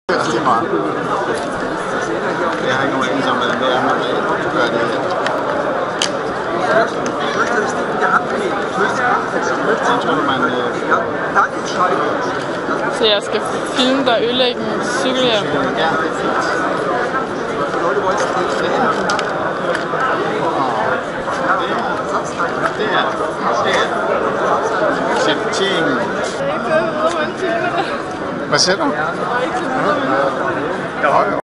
Rigtig meget. Jeg har ikke nogen anelse om, hvad det er, men jeg gør det her. Jeg tror, man... Så jeg skal filme dig ødelægge en cykelhjelm? Ja, det er fint. Det er. Hvad siger du?